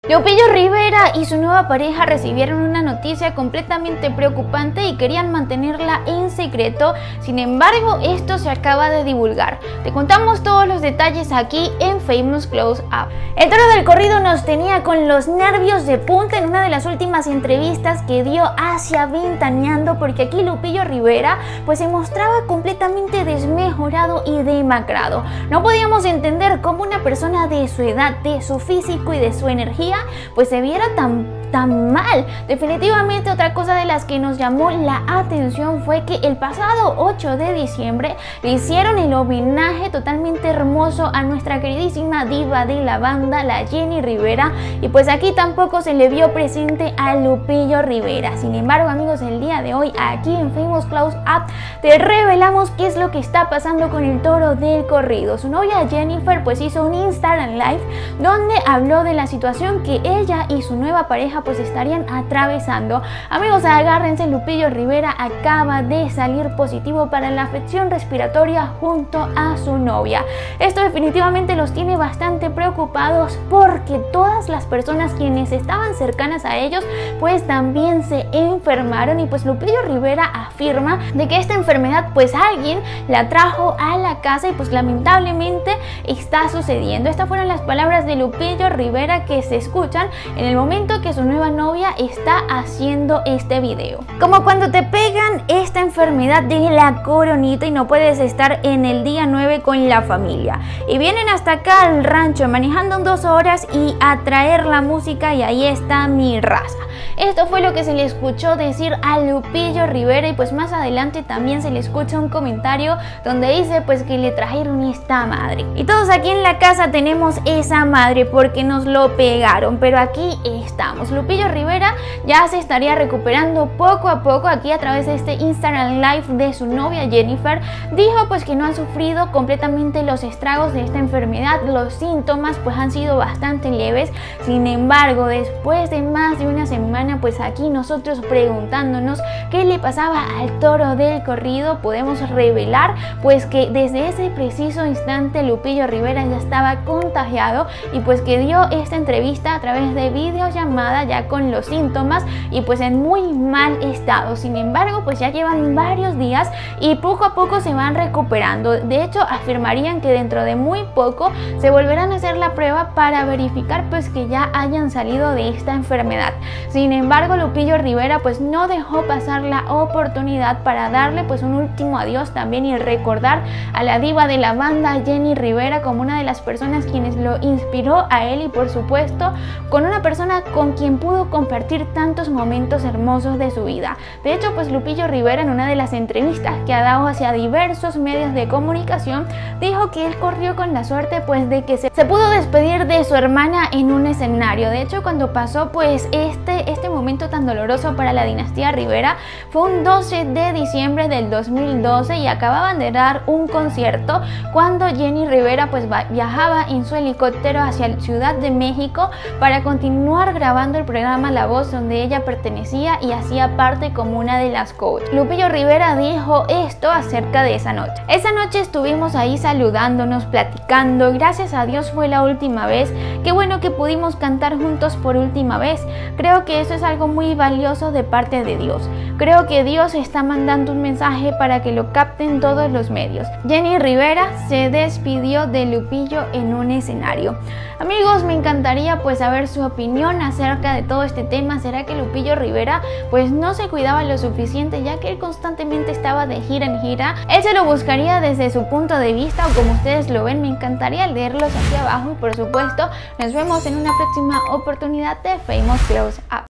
Lupillo Rivera y su nueva pareja recibieron una noticia completamente preocupante y querían mantenerla en secreto. Sin embargo, esto se acaba de divulgar. Te contamos todos los detalles aquí en Famous Close Up. El toro del corrido nos tenía con los nervios de punta en una de las últimas entrevistas que dio hacia Ventaneando, porque aquí Lupillo Rivera pues se mostraba completamente desmejorado y demacrado. No podíamos entender cómo una persona de su edad, de su físico y de su energía pues se viera tan mal. Definitivamente otra cosa de las que nos llamó la atención fue que el pasado 8 de diciembre le hicieron el homenaje totalmente hermoso a nuestra queridísima diva de la banda, la Jenni Rivera, y pues aquí tampoco se le vio presente a Lupillo Rivera. Sin embargo, amigos, el día de hoy aquí en Famous Close Up te revelamos qué es lo que está pasando con el toro del corrido. Su novia Jennifer pues hizo un Instagram Live donde habló de la situación que ella y su nueva pareja pues estarían atravesando. Amigos, agárrense, Lupillo Rivera acaba de salir positivo para la afección respiratoria junto a su novia. Esto definitivamente los tiene bastante preocupados, porque todas las personas quienes estaban cercanas a ellos pues también se enfermaron, y pues Lupillo Rivera afirma de que esta enfermedad pues alguien la trajo a la casa y pues lamentablemente está sucediendo. Estas fueron las palabras de Lupillo Rivera que se escuchan en el momento que su nueva novia está haciendo este video. Como cuando te pegan esta enfermedad de la coronita y no puedes estar en el día 9 con la familia y vienen hasta acá al rancho manejando 2 horas y a traer la música y ahí está mi raza. Esto fue lo que se le escuchó decir a Lupillo Rivera, y pues más adelante también se le escucha un comentario donde dice pues que le trajeron esta madre. Y todos aquí en la casa tenemos esa madre porque nos lo pegaron, pero aquí estamos. Lupillo Rivera ya se estaría recuperando poco a poco. Aquí a través de este Instagram Live de su novia Jennifer dijo pues que no han sufrido completamente los estragos de esta enfermedad. Los síntomas pues han sido bastante leves. Sin embargo, después de más de una semana pues aquí nosotros preguntándonos qué le pasaba al toro del corrido, podemos revelar pues que desde ese preciso instante Lupillo Rivera ya estaba contagiado y pues que dio esta entrevista a través de videollamada ya con los síntomas y pues en muy mal estado. Sin embargo, pues ya llevan varios días y poco a poco se van recuperando. De hecho, afirmarían que dentro de muy poco se volverán a hacer la prueba para verificar pues que ya hayan salido de esta enfermedad. Sin embargo, Lupillo Rivera pues no dejó pasar la oportunidad para darle pues un último adiós también y recordar a la diva de la banda, Jenni Rivera, como una de las personas quienes lo inspiró a él y por supuesto con una persona con quien pudo compartir tantos momentos hermosos de su vida. De hecho, pues Lupillo Rivera en una de las entrevistas que ha dado hacia diversos medios de comunicación dijo que él corrió con la suerte pues de que se pudo despedir de su hermana en un escenario. De hecho, cuando pasó pues este momento tan doloroso para la dinastía Rivera fue un 12 de diciembre del 2012 y acababan de dar un concierto cuando Jenni Rivera pues viajaba en su helicóptero hacia la Ciudad de México para continuar grabando el programa La Voz, donde ella pertenecía y hacía parte como una de las coaches. Lupillo Rivera dijo esto acerca de esa noche. Esa noche estuvimos ahí saludándonos, platicando. Gracias a Dios fue la última vez. Qué bueno que pudimos cantar juntos por última vez. Creo que eso es algo muy valioso de parte de Dios. Creo que Dios está mandando un mensaje para que lo capten todos los medios. Jenni Rivera se despidió de Lupillo en un escenario. Amigos, me encantaría pues saber su opinión acerca de todo este tema. ¿Será que Lupillo Rivera pues no se cuidaba lo suficiente, ya que él constantemente estaba de gira en gira? Él se lo buscaría desde su punto de vista, o como ustedes lo ven. Me encantaría leerlos aquí abajo y por supuesto nos vemos en una próxima oportunidad de Famous Close Up.